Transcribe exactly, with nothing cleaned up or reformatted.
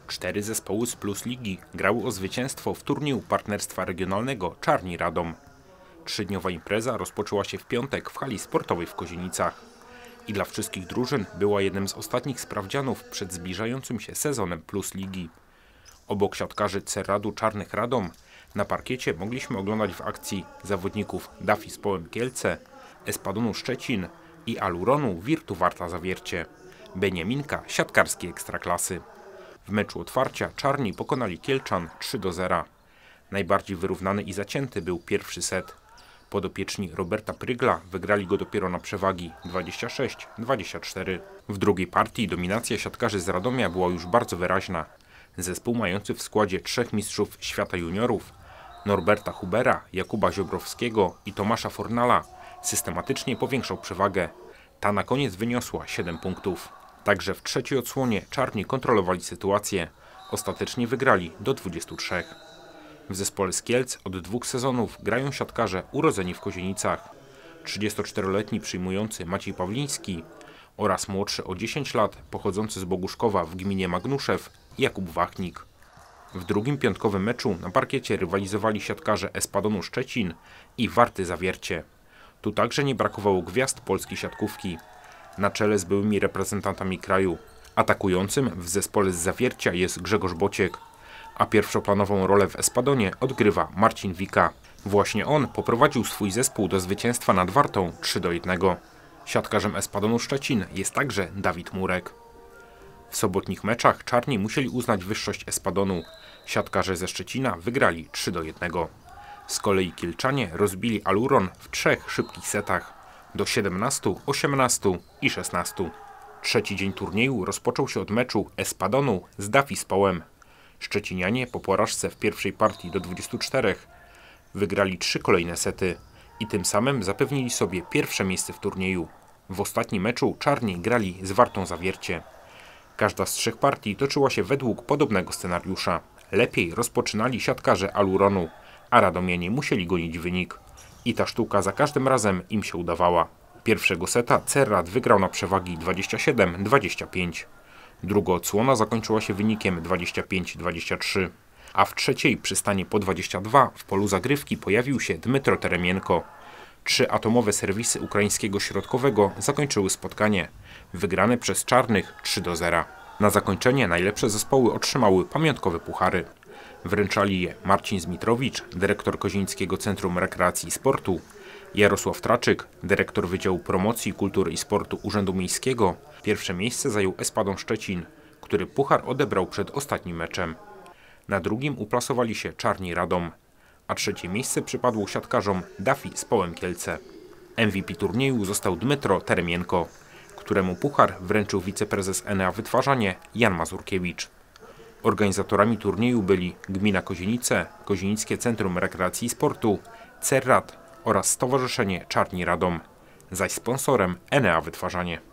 Cztery zespoły z Plus Ligi grały o zwycięstwo w turnieju partnerstwa regionalnego Czarni Radom. Trzydniowa impreza rozpoczęła się w piątek w hali sportowej w Kozienicach. I dla wszystkich drużyn była jednym z ostatnich sprawdzianów przed zbliżającym się sezonem Plus Ligi. Obok siatkarzy Cerradu Czarnych Radom na parkiecie mogliśmy oglądać w akcji zawodników Dafi z Połem Kielce, Espadonu Szczecin i Aluronu Virtu Warta Zawiercie, Beniaminka siatkarskiej ekstraklasy. W meczu otwarcia Czarni pokonali Kielczan trzy do zera. Najbardziej wyrównany i zacięty był pierwszy set. Podopieczni Roberta Prygla wygrali go dopiero na przewagi dwadzieścia sześć dwadzieścia cztery. W drugiej partii dominacja siatkarzy z Radomia była już bardzo wyraźna. Zespół mający w składzie trzech mistrzów świata juniorów, Norberta Hubera, Jakuba Ziobrowskiego i Tomasza Fornala, systematycznie powiększał przewagę. Ta na koniec wyniosła siedem punktów. Także w trzeciej odsłonie Czarni kontrolowali sytuację. Ostatecznie wygrali do dwudziestu trzech. W zespole z Kielc od dwóch sezonów grają siatkarze urodzeni w Kozienicach. trzydziestoczteroletni przyjmujący Maciej Pawliński oraz młodszy o dziesięć lat pochodzący z Boguszkowa w gminie Magnuszew Jakub Wachnik. W drugim piątkowym meczu na parkiecie rywalizowali siatkarze Espadonu Szczecin i Warty Zawiercie. Tu także nie brakowało gwiazd polskiej siatkówki. Na czele z byłymi reprezentantami kraju. Atakującym w zespole z Zawiercia jest Grzegorz Bociek, a pierwszoplanową rolę w Espadonie odgrywa Marcin Wika. Właśnie on poprowadził swój zespół do zwycięstwa nad Wartą trzy do jednego. Siatkarzem Espadonu Szczecin jest także Dawid Murek. W sobotnich meczach Czarni musieli uznać wyższość Espadonu. Siatkarze ze Szczecina wygrali trzy do jednego. Z kolei Kielczanie rozbili Aluron w trzech szybkich setach do siedemnastu, osiemnastu i szesnastu. Trzeci dzień turnieju rozpoczął się od meczu Espadonu z Dafi z Połem. Szczecinianie po porażce w pierwszej partii do dwudziestu czterech wygrali trzy kolejne sety i tym samym zapewnili sobie pierwsze miejsce w turnieju. W ostatnim meczu Czarni grali z Wartą Zawiercie. Każda z trzech partii toczyła się według podobnego scenariusza. Lepiej rozpoczynali siatkarze Aluronu, a radomianie musieli gonić wynik. I ta sztuka za każdym razem im się udawała. Pierwszego seta Cerrad wygrał na przewagi dwadzieścia siedem dwadzieścia pięć. Druga odsłona zakończyła się wynikiem dwadzieścia pięć dwadzieścia trzy. A w trzeciej przy stanie po dwadzieścia dwa w polu zagrywki pojawił się Dmytro Teremienko. Trzy atomowe serwisy ukraińskiego środkowego zakończyły spotkanie, wygrane przez Czarnych trzy do zera. Na zakończenie najlepsze zespoły otrzymały pamiątkowe puchary. Wręczali je Marcin Zmitrowicz, dyrektor Kozienickiego Centrum Rekreacji i Sportu, Jarosław Traczyk, dyrektor Wydziału Promocji, Kultury i Sportu Urzędu Miejskiego. Pierwsze miejsce zajął Espadon Szczecin, który puchar odebrał przed ostatnim meczem. Na drugim uplasowali się Czarni Radom, a trzecie miejsce przypadło siatkarzom Dafi z Połem Kielce. M V P turnieju został Dmytro Teremienko, któremu puchar wręczył wiceprezes Enea Wytwarzanie Jan Mazurkiewicz. Organizatorami turnieju byli Gmina Kozienice, Kozienickie Centrum Rekreacji i Sportu, Cerrad oraz Stowarzyszenie Czarni Radom, zaś sponsorem Enea Wytwarzanie.